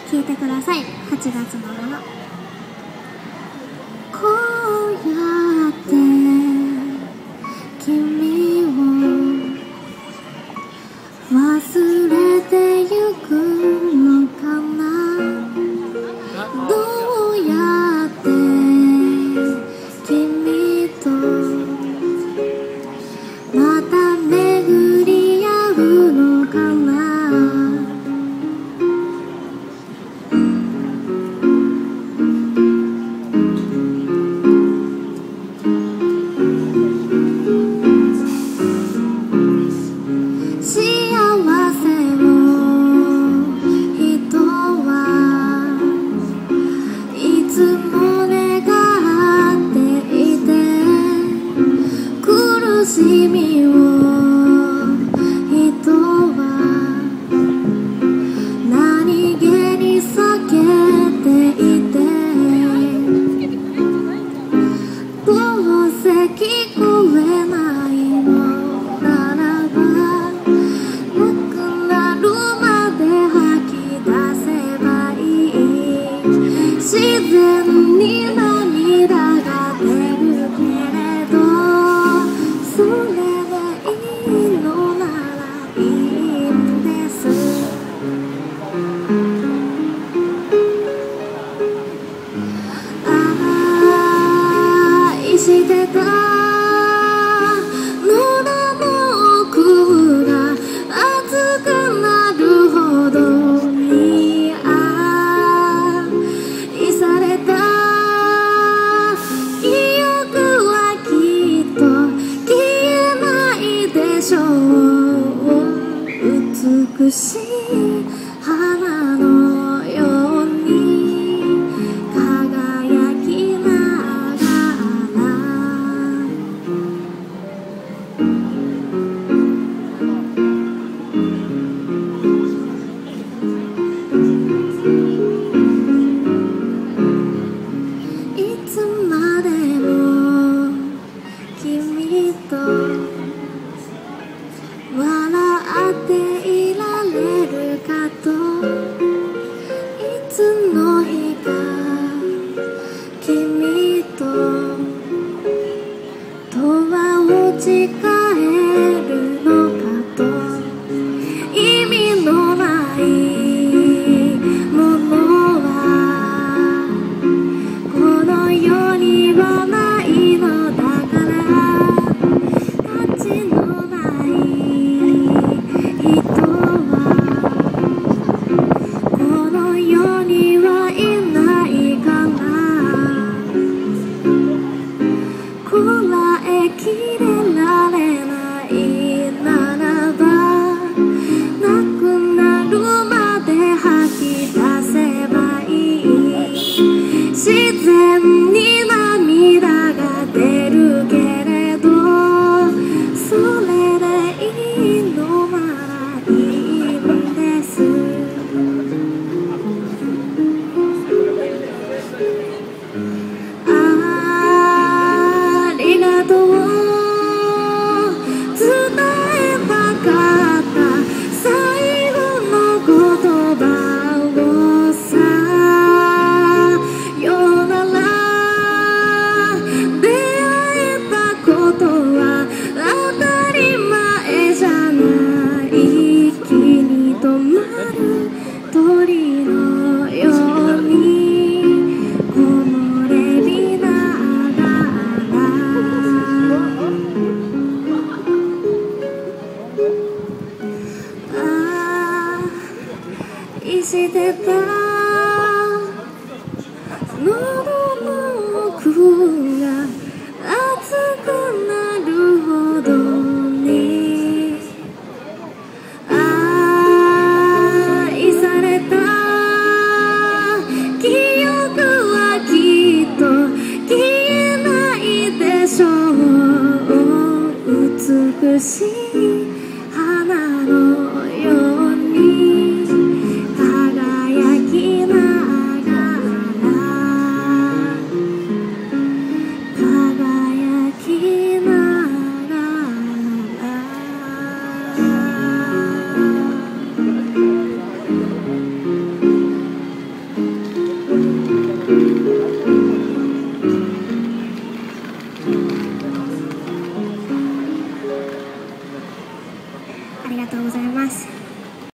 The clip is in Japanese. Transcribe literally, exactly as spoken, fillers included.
聴いてください。はちがつのもの。こうやって君を忘れてゆくのかな。どうやって君とまた巡り合うのかな。美しい花のように輝きながらいつまでも君と笑っていられるかと。いつの日か君ととは落ち返るのかと。意味のないものはこの世にはないのだから。価値のしてた喉の奥が熱くなるほどに愛された記憶はきっと消えないでしょう。美しい花のように輝きながら輝きながらありがとうございます。